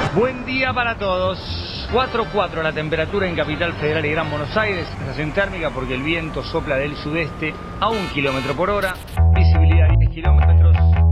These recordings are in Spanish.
Buen día para todos. 4,4 la temperatura en Capital Federal y Gran Buenos Aires. Sensación térmica porque el viento sopla del sudeste a 1 kilómetro por hora. Visibilidad 10 kilómetros.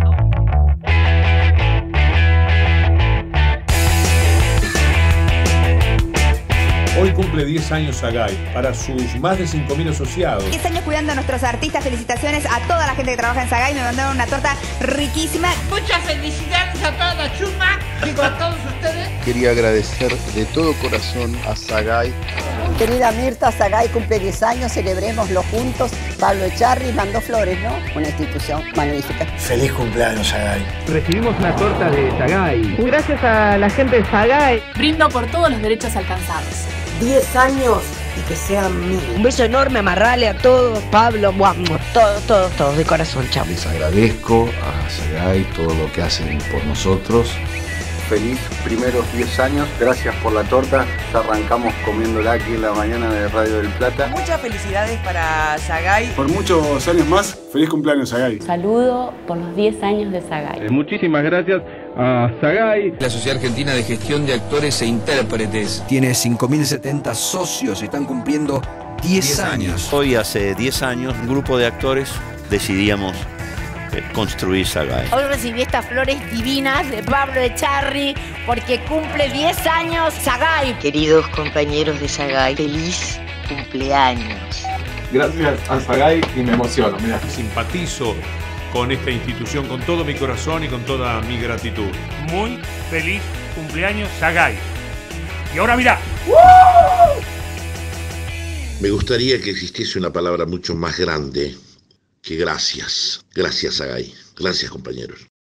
Hoy cumple 10 años Sagay, para sus más de 5.000 asociados. 10 años cuidando a nuestros artistas. Felicitaciones a toda la gente que trabaja en Sagay. Me mandaron una torta riquísima. Muchas felicidades a toda la chuma, digo a todos ustedes. Quería agradecer de todo corazón a Sagay. Querida Mirta, Sagay cumple 10 años, celebrémoslo juntos. Pablo Echarri mandó flores, ¿no? Una institución magnífica. Feliz cumpleaños, Sagay. Recibimos una torta de Sagay. Gracias a la gente de Sagay. Brindo por todos los derechos alcanzados. 10 años y que sean 1000. Un beso enorme, amarrale a todos, Pablo, todos, de corazón, chao. Les agradezco a Sagay todo lo que hacen por nosotros. Feliz primeros 10 años, gracias por la torta. Ya arrancamos comiéndola aquí en la mañana de Radio del Plata. Muchas felicidades para Sagay. Por muchos años más, feliz cumpleaños Sagay. Saludo por los 10 años de Sagay. Muchísimas gracias a Sagay. La Sociedad Argentina de Gestión de Actores e Intérpretes Tiene 5.070 socios y están cumpliendo 10 años. Hoy hace 10 años, un grupo de actores decidíamos construir Sagay. Hoy recibí estas flores divinas de Pablo Echarri porque cumple 10 años Sagay. Queridos compañeros de Sagay, feliz cumpleaños. Gracias a Sagay y me emociono, mira. Simpatizo con esta institución con todo mi corazón y con toda mi gratitud. Muy feliz cumpleaños Sagay. Y ahora mirá. Me gustaría que existiese una palabra mucho más grande que gracias. Gracias, Sagay. Gracias, compañeros.